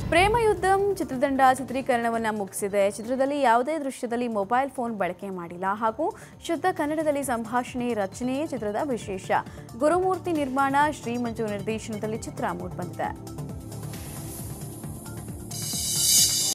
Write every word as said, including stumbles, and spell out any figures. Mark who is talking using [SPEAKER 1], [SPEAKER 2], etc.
[SPEAKER 1] ಪ್ರೇಮಯುದ್ಧಂ ಚಿತ್ರತಂಡ ಚಿತ್ರೀಕರಣವನ್ನು ಮುಗಿಸಿದೆ. ಚಿತ್ರದಲ್ಲಿ ಯಾವುದೇ ದೃಶ್ಯದಲ್ಲಿ ಮೊಬೈಲ್ ಫೋನ್ ಬಳಕೆ ಮಾಡಿಲ್ಲ ಹಾಗೂ ಶುದ್ಧ ಕನ್ನಡದಲ್ಲಿ ಸಂಭಾಷಣೆ ರಚನೆಯೇ ಚಿತ್ರದ ವಿಶೇಷ. ಗುರುಮೂರ್ತಿ ನಿರ್ಮಾಣ, ಶ್ರೀ ಮಂಜು ನಿರ್ದೇಶನದಲ್ಲಿ ಚಿತ್ರ ಮೂಡಿಬಂದಿದೆ.